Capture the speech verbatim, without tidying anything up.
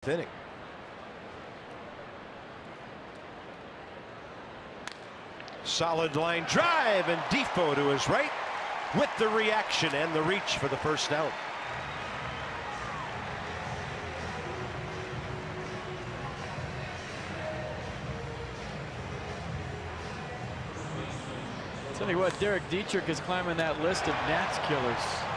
Inning. Solid line drive, and Defoe to his right with the reaction and the reach for the first out. Tell you what, Derek Dietrich is climbing that list of Nats killers.